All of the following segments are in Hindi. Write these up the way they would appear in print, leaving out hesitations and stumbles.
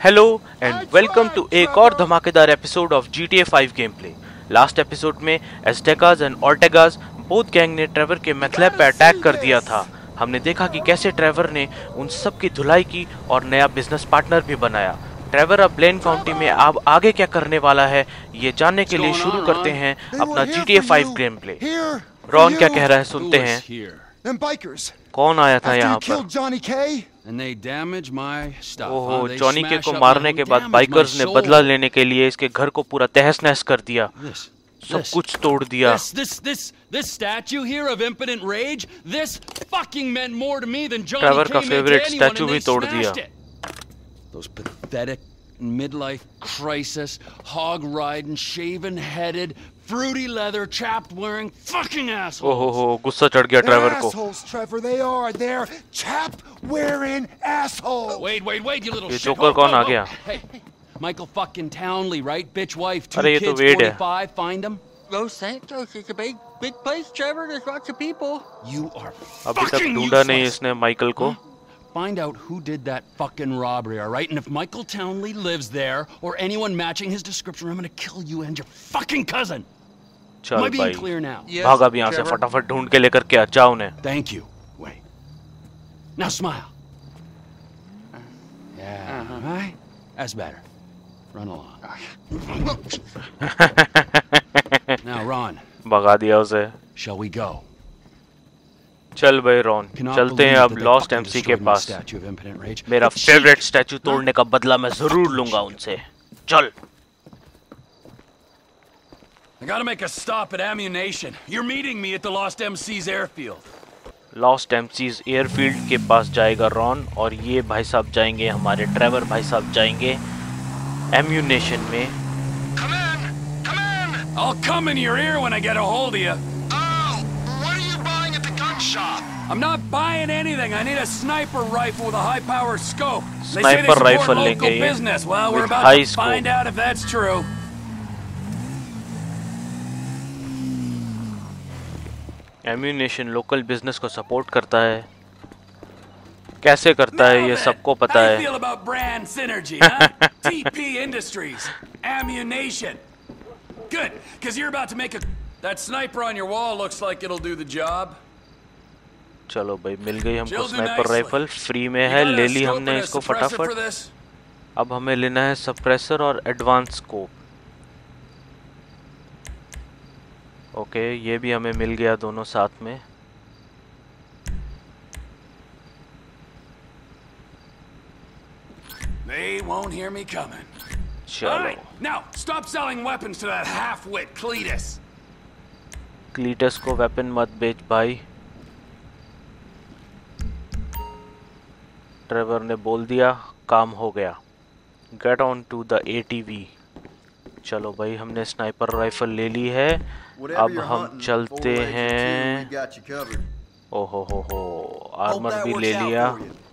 हेलो एंड वेलकम टू एक और धमाकेदार episode of GTA 5 game play. Last episode में Aztecas and Ortegas both gang ने ट्रेवर के मैथलैब पर अटैक कर दिया था। हमने देखा कि कैसे ट्रेवर ने उन सब की धुलाई की और नया बिजनेस पार्टनर भी बनाया। ट्रेवर अब ब्लेन काउंटी में अब आगे क्या करने वाला है ये जानने के लिए शुरू करते हैं अपना GTA 5 गेम प्ले। रॉन क्या कह रहा है सुनते हैं। कौन आया था यहाँ पर? ओहो, जॉनी के को मारने के बाद बाइकर्स ने बदला लेने के लिए इसके घर को पूरा तहस नहस कर दिया, सब कुछ तोड़ दिया। ट्रेवर का फेवरेट स्टैचू भी तोड़ दिया। Midlife crisis, hog riding, shaven headed, fruity leather, chapped wearing fucking assholes. ओहो, गुस्सा चढ़ गया ट्रेवर को। Assholes, Trevor, they are. They're chapped wearing assholes. Wait, you little ये shit. जोकर कौन आ गया? Hey, Michael fucking Townley, right? Bitch wife, 2 अरे ये तो kids, वेड है। 45, find him. Los Santos is a big place, Trevor. There's lots of people. You are अभी तक fucking ढूंढा नहीं useless. इसने माइकल को। Find out who did that fucking robbery, all right? And if Michael Townley lives there or anyone matching his description, I'm gonna kill you and your fucking cousin. चल Am I being भाई, clear now? Yes, भाग अब यहाँ से, Trevor. फटाफट ढूंढ के लेकर के आ जाओ उन्हें। Thank you. Wait. Now smile. Yeah, right? That's better. Run along. Now, Ron, भगा दिया उसे। shall we go? चल भाई रॉन, Cannot चलते हैं believe अब that they lost fucking MC के destroyed my पास। statue of impotent rage. मेरा Shit. फेवरेट स्टैचू तोड़ने का बदला मैं जरूर लूंगा उनसे। चल। I gotta make a stop at Ammunition. You're meeting me at the Lost MC's airfield. Lost MC's airfield के पास जाएगा रॉन, और ये भाई साहब जाएंगे, हमारे ट्रेवर भाई साहब जाएंगे एम्यूनेशन में। Come in! I'll come in your ear when I get a hold of you. Oh, what are you buying at the gun shop? I'm not buying anything. I need a sniper rifle with a high-powered scope. They say they Sniper support rifle local लेंगे ये, business. Well, we're with about high to scope. find out if that's true. Ammunition local business को सपोर्ट करता है। कैसे करता है ये सबको पता How do you है। feel about brand synergy, huh? TP Industries, Ammunition. Good, because you're about to make a... That sniper on your wall looks like it'll do the job. चलो भाई, मिल गई हमको She'll do sniper nicely. Rifle, free में You है, got a ले ली scope हमने and a इसको suppressor for फटाफट। this? अब हमें लेना है सप्रेसर और एडवांस स्कोप। ओके, ये भी हमें मिल गया दोनों साथ में। They won't hear me coming. All चलो, right, now stop selling weapons to that half-wit Cletus. Cletus को वेपन मत बेच भाई। ट्रेवर ने बोल दिया, काम हो गया। Get on to the ATV। चलो भाई, हमने स्नाइपर राइफल ले ली है, अब हम चलते हैं। ओहो हो, आर्मर भी ले लिया।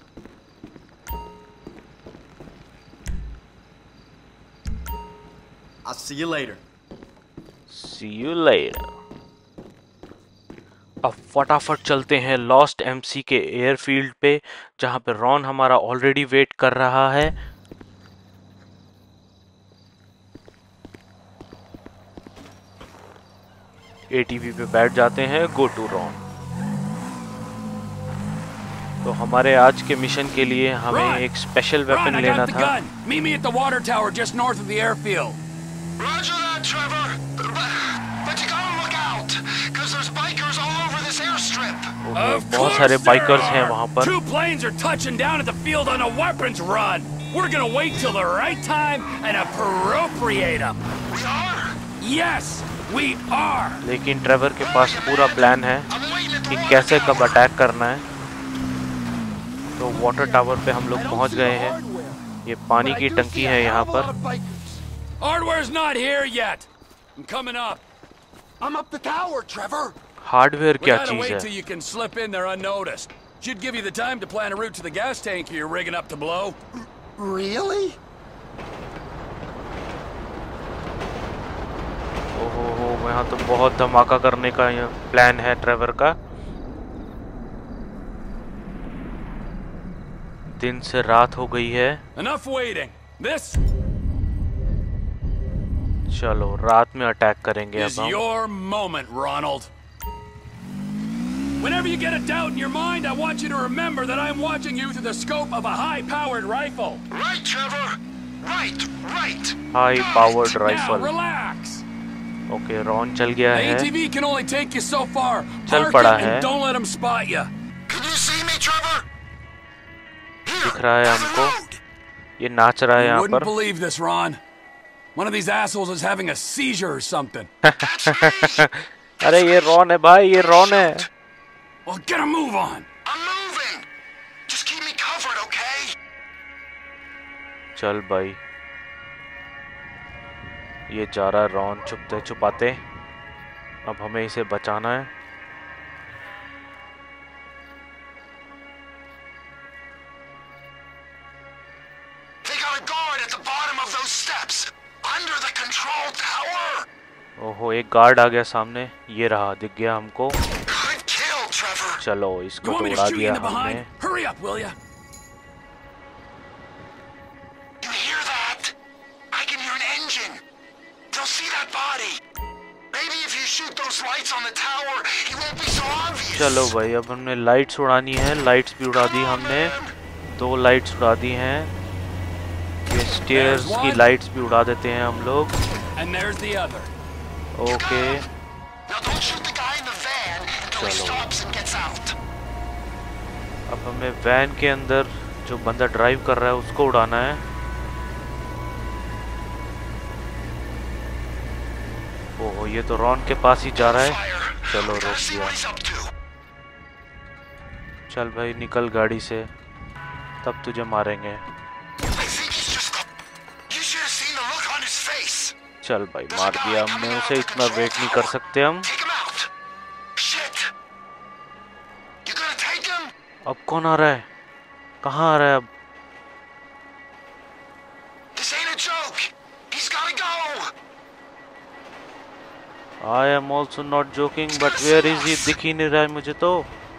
I'll see you later. See you later। अब फटाफट चलते हैं लॉस्ट एमसी के एयरफील्ड पे, जहां पे रॉन हमारा ऑलरेडी वेट कर रहा है। ATV पे बैठ जाते हैं, गो टू रॉन। तो हमारे आज के मिशन के लिए हमें एक स्पेशल Ron, वेपन I लेना got the था। gun. Meet me at the water tower just north of the airfield. Roger that, Trevor. But you gotta look out, because there's bikers all over this airstrip. Of बहुत course सारे there बाइकर्स हैं are. वहां पर। 2 planes are touching down at the field on a weapons run. We're gonna wait till the right time and appropriate them. We are? Yes, we are. लेकिन ट्रेवर के पास पूरा प्लान है I'm waiting at the कि water कैसे tower. कब अटैक करना है। तो वाटर टावर पे हम लोग पहुंच गए हैं। ये पानी की टंकी है यहाँ पर। Hardware's not here yet. I'm coming up. I'm up the tower, Trevor. Hardware We क्या gotta चीज wait till है? you can slip in there unnoticed. Should give you the time to plan a route to the gas tank you're rigging up to blow. Really? ओहो, यहाँ तो बहुत धमाका करने का प्लान है ट्रेवर का। दिन से रात हो गई है। Enough waiting. This चलो रात में अटैक करेंगे is अब हम। your moment, Ronald. Whenever you get a doubt in your mind, I want you to remember that I'm watching you through the scope of a high-powered rifle. Right, Trevor. Right. High powered Now, rifle. relax. Okay Ron चल गया The है। ATV can only take you so far. चल Park पड़ा it है। and don't let them spot you. Can you see me, Trevor? Here, दिख रहा है on the हमको। road. ये नाच रहा है You यहाँ wouldn't पर। believe this, Ron. One of these assholes is having a seizure or something. That's me. अरे ये रॉन है भाई, ये रॉन है। Well, get a move on. I'm moving. Just keep me covered, okay? चल भाई, ये जा रहा है रॉन छुपते छुपाते। अब हमें इसे बचाना है। They got a guard at the bottom of those steps, under the control tower. ओहो एक गार्ड आ गया सामने। ये रहा, दिख गया हमको। Good kill, Trevor. चलो You इसको want तो me to उड़ा shoot you दिया in the behind? हमने। Hurry up, will ya? You hear that? I can hear an engine. They'll see that body. Maybe if you shoot those lights on the tower, he won't be so obvious. चलो भाई, अब हमने लाइट्स उड़ानी है। लाइट्स भी उड़ा दी हमने। 2 लाइट्स उड़ा दी हैं। ये स्टेयर्स की लाइट्स भी उड़ा देते हैं हम लोग। And there's the other. Okay Now don't shoot the guy in the van until he चलो। stops and gets out. अब हमें वैन के अंदर जो बंदा ड्राइव कर रहा है उसको उड़ाना है। ओह ये तो रॉन के पास ही जा रहा है। Fire. चलो We gotta रोक see दिया। what he's up to. चल भाई निकल गाड़ी से, तब तुझे मारेंगे। I think he's just. You should have seen the look on his face. चल भाई मार दिया हमने उसे। इतना वेट नहीं कर सकते हम। Take him out. Shit. You gonna take him? अब कौन आ रहा है? कहाँ आ रहा है अब? This ain't a joke. He's gotta go. I am also not joking, but where is he? दिख ही नहीं रहा है मुझे तो।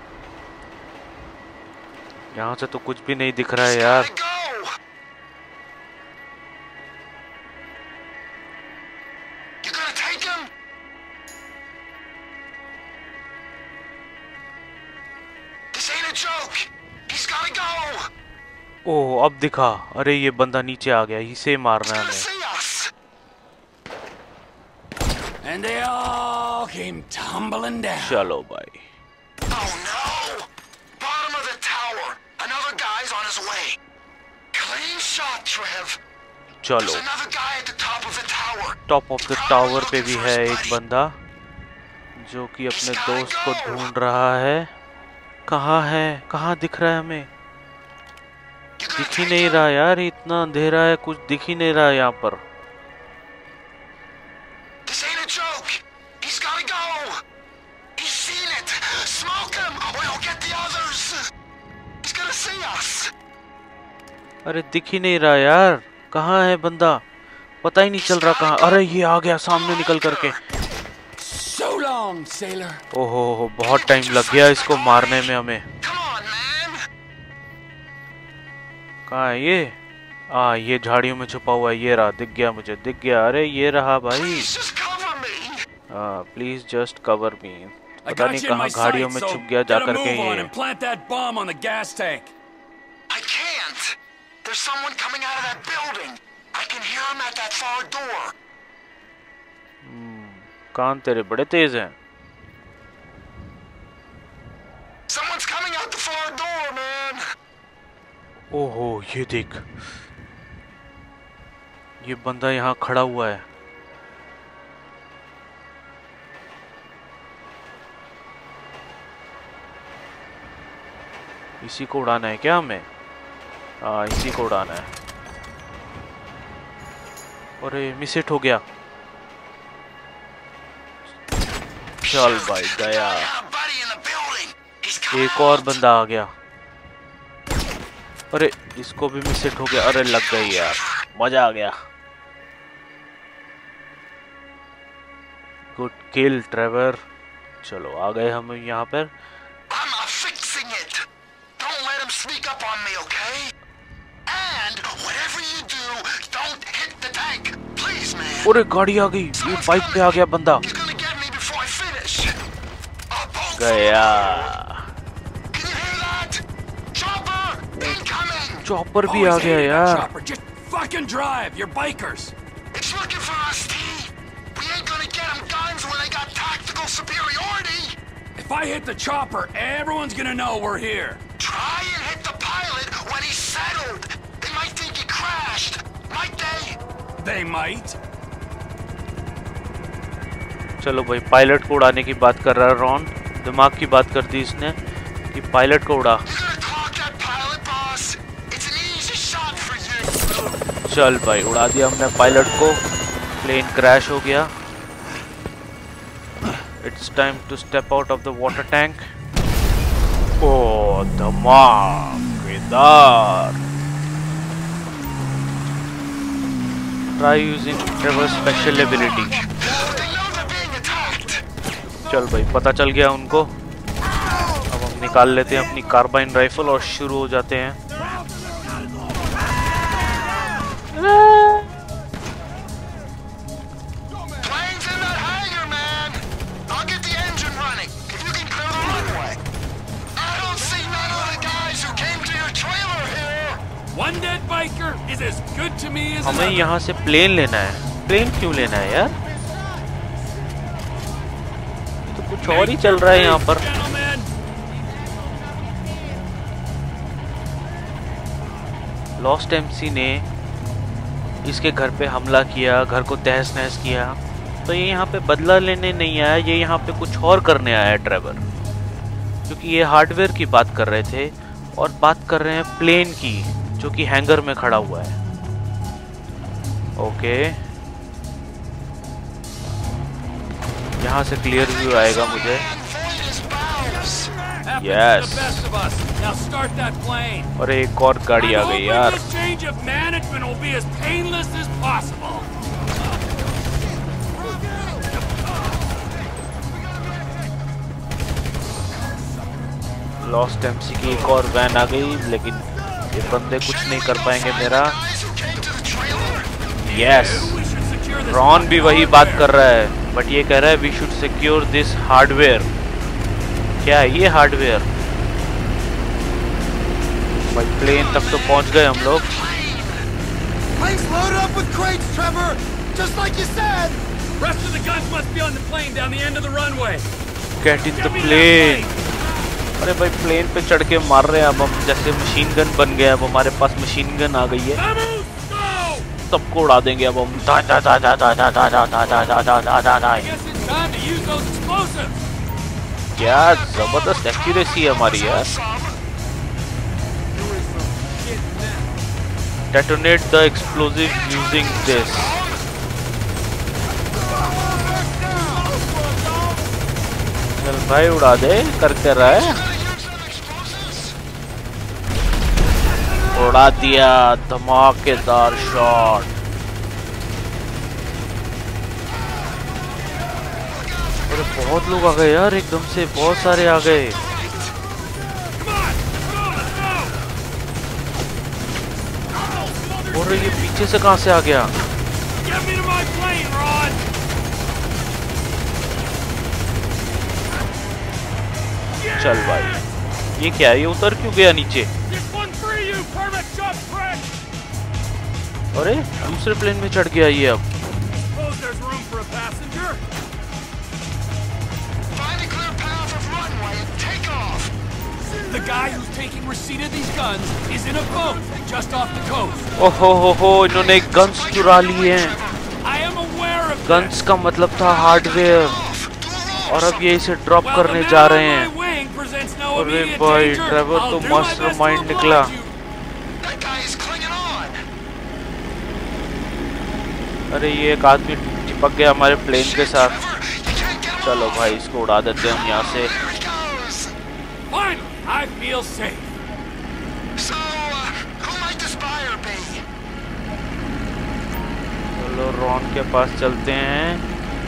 यहाँ से तो कुछ भी नहीं दिख रहा है यार। Gotta go. You gonna take him? This ain't a joke. He's gotta go. ओह अब दिखा। अरे ये बंदा नीचे आ गया, इसे मारना है Gonna हमें। see us. And they all came tumbling down. चलो भाई। Oh no! Bottom of the tower. Another guy's on his way. Clean shot, Trev. चलो There's another guy at the top of the tower. Top of the tower पे भी है एक बंदा जो कि अपने दोस्त को ढूंढ रहा है। कहाँ है? कहाँ दिख रहा है हमें? You gonna दिख ही take नहीं him? रहा यार, इतना अंधेरा है, कुछ दिख ही नहीं रहा है यहाँ पर। This ain't a joke. He's gotta go. He's seen it. Smoke him, or he'll get the others. He's gonna see us. अरे दिख ही नहीं रहा यार, कहाँ है बंदा? पता ही नहीं चल रहा कहाँ। अरे ये आ गया सामने निकल करके। So long, sailor. ओहो बहुत टाइम लग गया इसको मारने में हमें। Come on, man. कहाँ है ये? ये झाड़ियों में छुपा हुआ है। ये रहा, दिख गया मुझे, दिख गया। अरे ये रहा भाई। Please just cover me. Please just cover me. I पता got नहीं you in my कहाँ घाड़ियों sights, में so छुप गया get जा a करके move on ये। and plant that bomb on the gas tank. I can't. There's someone coming out of that building. I can hear him at that far door. कान तेरे बड़े तेज हैं। Someone's coming out the far door, man. ओहो ये देख, ये बंदा यहाँ खड़ा हुआ है। इसी को उड़ाना है क्या हमें? हाँ इसी को उड़ाना है। अरे मिस हिट हो गया। चल भाई गया। Yeah, buddy in the building. He's coming एक और out. बंदा आ गया। अरे इसको भी मिस हिट हो गया। अरे लग गई यार, मजा आ गया। Good kill Trevor. चलो आ गए हम यहाँ पर। I'm fixing it. Don't let him sneak up on me, okay? And whatever you do, अरे गाड़ी आ गई, ये बाइक पे आ गया बंदा। He's gonna get me before I finish. Both गया। Can you hear that? Chopper! Incoming! Chopper भी Always आ गया hated that यार। chopper. Just fucking drive. You're bikers. It's looking for us, T. We ain't gonna get them guns when they got tactical superiority. If I hit the chopper, everyone's gonna know we're here. Try and hit the pilot when he's settled. They might think he crashed. Might they? They might. चलो भाई, पायलट को उड़ाने की बात कर रहा है रॉन। दिमाग की बात कर दी इसने कि पायलट को उड़ा। You gonna talk that pilot, boss? It's an easy shot for you. चल भाई, उड़ा दिया हमने पायलट को। प्लेन क्रैश हो गया। It's time to step out of the water tank. Oh धमाकेदार। Try using Trevor special ability. They know they're being attacked. चल भाई, पता चल गया उनको। अब हम निकाल लेते हैं अपनी कार्बाइन राइफल और शुरू हो जाते हैं। Planes in that hangar, man. I'll get the engine running if you can clear the runway. I don't see none of the guys who came to your trailer here. One dead biker is as good to me as हमें another. यहाँ से प्लेन लेना है। प्लेन क्यों लेना है यार? तो कुछ और ही चल रहा है यहाँ पर। Gentlemen. लॉस्ट एमसी ने इसके घर पे हमला किया, घर को तहस नहस किया। तो ये यहाँ पे बदला लेने नहीं आया, ये यहाँ पे कुछ और करने आया है ट्रेवर। क्योंकि ये हार्डवेयर की बात कर रहे थे और बात कर रहे हैं प्लेन की, जो कि हैंगर में खड़ा हुआ है। ओके, यहाँ से क्लियर व्यू आएगा मुझे। Void his bows. Happens Yes. to the best of us. Now start that plane. और एक और गाड़ी आ I'm गई hoping यार। this change of management will be as painless as possible. Lost MC की एक और वैन आ गई, लेकिन ये बंदे कुछ नहीं कर पाएंगे मेरा। Guys who came to the trailer. Yes, We should secure this Ron भी वही बात कर रहा है, बट ये कह रहा है we should secure this hardware. क्या है ये हार्डवेयर? भाई प्लेन तक तो पहुंच गए हम लोग। Plane's loaded up with crates, Trevor! Just like you said! Rest of the guns must be on the plane down the end of the runway. Get in the Give me that plane. plane. अरे भाई, प्लेन पे चढ़ के मार रहे हैं अब हम, जैसे मशीन गन बन गए। अब हमारे पास मशीन गन आ गई है, Vamos, go! सबको उड़ा देंगे अब हम। दा दा दा दा दा दा दा दा दा दा दा दा दा दा दा। I guess it's time to use those explosives. क्या जबरदस्त एक्यूरेसी है हमारी यार। Detonate the explosive using this. चल भाई, उड़ा दे, कर क्या रहा है? उड़ा दिया, धमाकेदार शॉट। अरे बहुत लोग आ गए यार, एकदम से बहुत सारे आ गए। Come on, let's go, let's go! और ये पीछे से कहां से आ गया? Get me to my plane, Ron! चल भाई, ये क्या है? ये उतर क्यों गया नीचे? This one for you, permit jump prick! अरे दूसरे प्लेन में चढ़ गया ये अब। Suppose there's room for a passenger? Find a clear path of runway and take off. The guy who's taking receipt of these guns is in a boat just off the coast. ओहो हो, इन्होंने गन्स चुरा लिए हैं। I am aware of guns this. का मतलब था हार्डवेयर, और अब ये इसे ड्रॉप While the करने man जा on रहे my हैं। wing presents no अरे immediate भाई, danger, ट्रेवर I'll तो do my best to mastermind निकला। oblige you. That guy is clinging on. अरे ये एक आदमी चिपक गया हमारे प्लेन के साथ। Trevor, you can't get him चलो off. भाई, इसको उड़ा देते हैं हम यहाँ से। Here he goes. Finally, I feel safe. So, who might this buyer be? चलो रॉन के पास चलते हैं।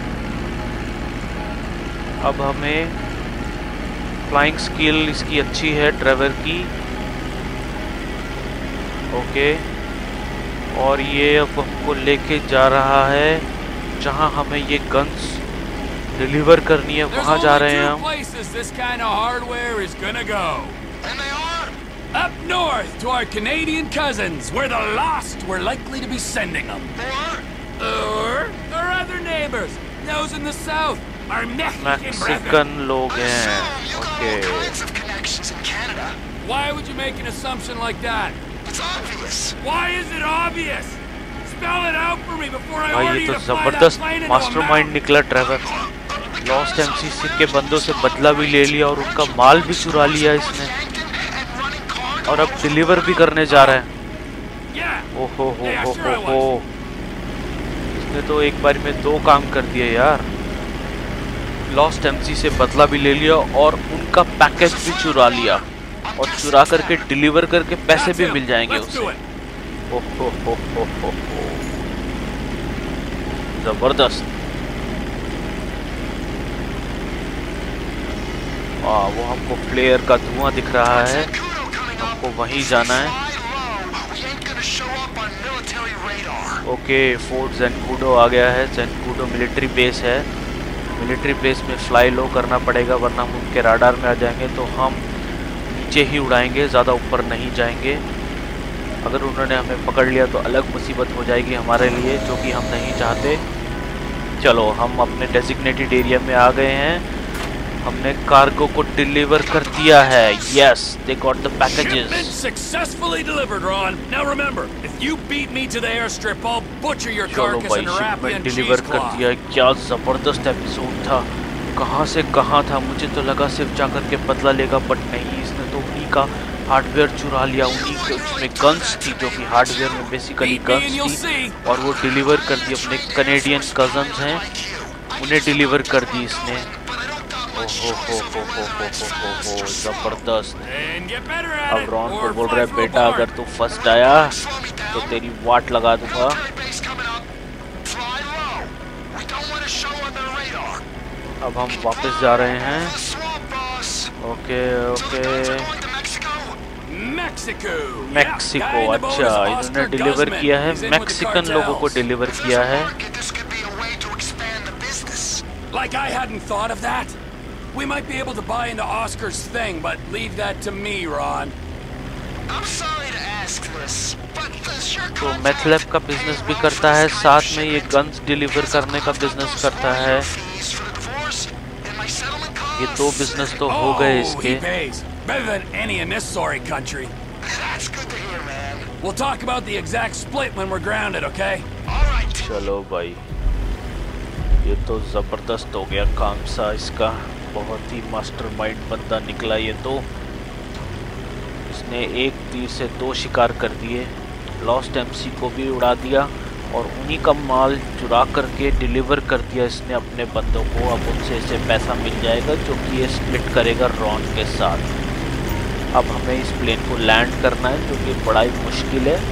अब हमें फ्लाइंग स्किल इसकी अच्छी है ट्रेवर की। ओके, और ये अब हमको लेके जा रहा है जहां हमें ये गन्स डिलीवर करनी है वहां जा रहे हैं हम। Up north to our Canadian cousins, where the lost were likely to be sending them. Or our other neighbors, those in the south, our Mexican लोग हैं। Okay. Why would you make an assumption like that? It's obvious. Why is it obvious? Spell it out for me before I भाई order ये you तो to fly that जबरदस्त plane into a mastermind mountain. निकला ट्रेवर। लॉस्ट एमसी के बंदों से बदला भी ले लिया और उनका माल भी चुरा लिया इसने, और अब डिलीवर भी करने जा रहा है। Yeah. ओहो Yeah, हो sure I हो, इसने तो एक बार में 2 काम कर दिए यार। लॉस्ट एमसी से बदला भी ले लिया और उनका पैकेज भी चुरा लिया, और चुरा करके डिलीवर करके पैसे भी मिल जाएंगे Let's do उसे। it. ओहो हो, जबरदस्त। वो हमको फ्लेयर का धुआं दिख रहा है, हमको वहीं जाना है। ओके, फोर्ट ज़ेनकुडो आ गया है। ज़ेनकुडो मिलिट्री बेस है। मिलिट्री बेस में फ्लाई लो करना पड़ेगा, वरना हम उनके राडार में आ जाएंगे तो हम नीचे ही उड़ाएंगे, ज़्यादा ऊपर नहीं जाएंगे। अगर उन्होंने हमें पकड़ लिया तो अलग मुसीबत हो जाएगी हमारे लिए, जो कि हम नहीं चाहते। चलो, हम अपने डेजिग्नेटेड एरिया में आ गए हैं। हमने कार्गो को डिलीवर कर दिया है। Yes, they got the packages. Shipment successfully delivered, Ron. Now remember, if you beat me to the airstrip, I'll butcher your चलो carcass भाई, and wrap you shipment in deliver कर cheesecloth. दिया। क्या जबरदस्त एपिसोड था। कहाँ से कहाँ था, मुझे तो लगा सिर्फ जाकर के बदला लेगा, बट नहीं, इसने तो उन्हीं का हार्डवेयर चुरा लिया। उन्हीं के उसमें गन्स थी, जो कि हार्डवेयर में बेसिकली गन्स थी, और वो डिलीवर कर दी। अपने कनेडियन कजन्स हैं, उन्हें डिलीवर कर दी इसने। ओहो हो, जबरदस्त। And get better at अब it, रॉन or को बोल fly रहा है, through a बेटा barn. अगर तू फर्स्ट आया तो तेरी वाट लगा दूंगा। अब हम वापस जा रहे हैं। Okay Mexico. अच्छा, इन्होंने डिलीवर किया है, मैक्सिकन लोगों को डिलीवर किया है। Like I hadn't thought of that. We might be able to buy into Oscar's thing, but leave that to me, Ron. I'm sorry to ask this, but does your तो मैथलैब का बिजनेस भी करता है, साथ में ये गन्स डिलीवर करने का बिजनेस करता है। ये 2 बिजनेस तो हो गए इसके। He pays better than any in this sorry country. That's good to hear, man. We'll talk about the exact split when we're grounded, okay? All right. चलो भाई, ये तो जबरदस्त हो गया काम सा इसका। बहुत ही मास्टरमाइंड बंदा निकला ये तो। इसने एक तीर से 2 शिकार कर दिए। लॉस्ट एमसी को भी उड़ा दिया और उन्हीं का माल चुरा करके डिलीवर कर दिया इसने अपने बंदों को। अब उनसे इसे पैसा मिल जाएगा, जो कि ये स्प्लिट करेगा रॉन के साथ। अब हमें इस प्लेन को लैंड करना है, जो कि बड़ा ही मुश्किल है।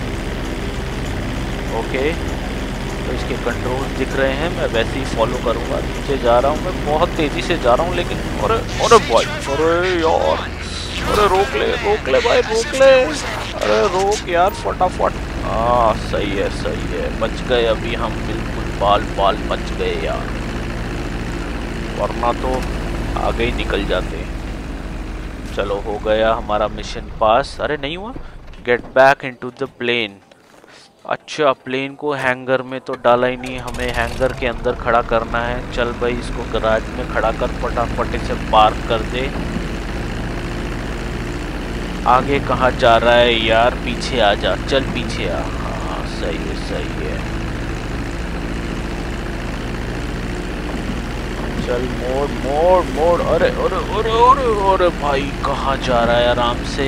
ओके, तो इसके कंट्रोल दिख रहे हैं, मैं वैसे ही फॉलो करूंगा। नीचे जा रहा हूँ मैं, बहुत तेज़ी से जा रहा हूँ, लेकिन अरे भाई, अरे यार, अरे रोक ले भाई, रोक ले, अरे रोक यार फटाफट। सही है, बच गए अभी हम, बिल्कुल बाल बच गए यार, वरना तो आगे ही निकल जाते। चलो, हो गया हमारा मिशन पास। अरे नहीं हुआ। Get back into the plane. अच्छा, प्लेन को हैंगर में तो डाला ही नहीं, हमें हैंगर के अंदर खड़ा करना है। चल भाई, इसको गैराज में खड़ा कर, फटाफट इसे पार्क कर दे। आगे कहाँ जा रहा है यार, पीछे आ जा, चल पीछे आ। हाँ, सही है। चल मोड़। अरे भाई, कहाँ जा रहा है, आराम से।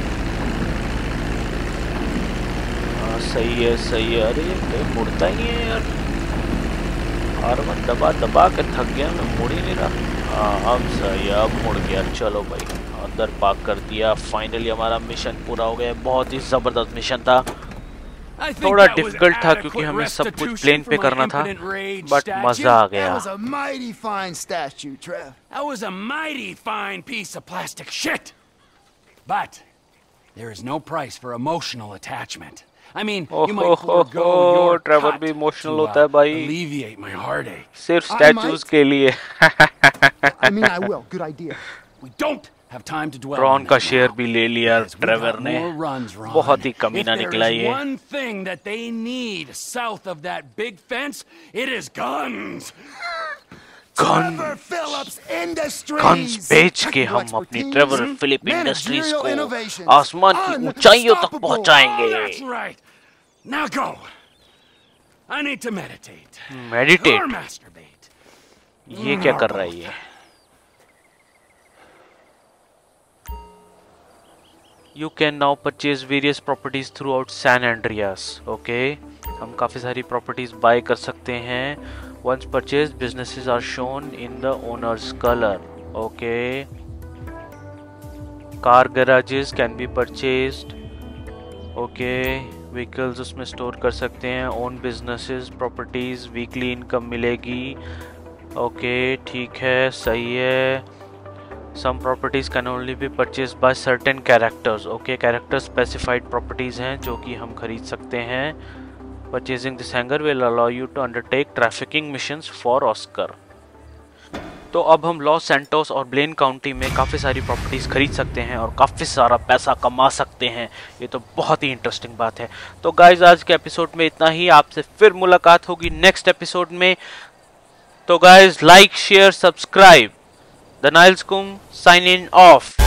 सही है। अरे ये मुड़ता ही है यार, हारमन दबा के थक गया मैं, मुड़ ही नहीं रहा। हाँ, अब सही है, अब मुड़ गया। चलो भाई, अंदर पार्क कर दिया। फाइनली हमारा मिशन पूरा हो गया। बहुत ही जबरदस्त मिशन था। थोड़ा डिफिकल्ट था क्योंकि हमें सब कुछ प्लेन पे करना था, बट मजा आ गया। That was a mighty fine statue, Trev. That was a mighty fine piece of plastic shit. But there is no price for emotional attachment. I mean, Oh, you might forego your Trevor cut भी इमोशनल to, होता है भाई, alleviate my heartache. सिर्फ स्टैचूज के लिए। I mean, I will. Good idea. We don't have time to dwell ट्रॉन on का this शेयर now, भी ले लिया because we ट्रेवर got ने, more runs, Ron. बहुत ही कमीना If निकला there is ये। one thing that they need south of that big fence, it is guns. Trevor Phillips Industries. Guns बेच के हम Technical अपनी expertise, Trevor Phillip Industries managerial को innovations, आसमान की ऊंचाइयों तक unstoppable. Oh, पहुंचाएंगे। that's right. Now go. I need to meditate. Or meditate, masturbate. ये क्या कर रहा है ये? You can now purchase various properties throughout San Andreas. Okay, हम काफी सारी properties buy कर सकते हैं। Once purchased, businesses are shown in the owner's color. Okay, car garages can be purchased. Okay, vehicles उसमें store कर सकते हैं। Own businesses, properties, weekly income मिलेगी। Okay, ठीक है, सही है। Some properties can only be purchased by certain characters. Okay, character specified properties हैं जो कि हम खरीद सकते हैं। Purchasing this hangar will allow you to undertake trafficking missions for Oscar. तो अब हम लॉस सैंटोस और ब्लेन काउंटी में काफ़ी सारी प्रॉपर्टीज़ खरीद सकते हैं और काफ़ी सारा पैसा कमा सकते हैं। ये तो बहुत ही इंटरेस्टिंग बात है। तो गाइज आज के एपिसोड में इतना ही, आपसे फिर मुलाकात होगी नेक्स्ट एपिसोड में। तो guys like share subscribe. The Niles Kum signing off.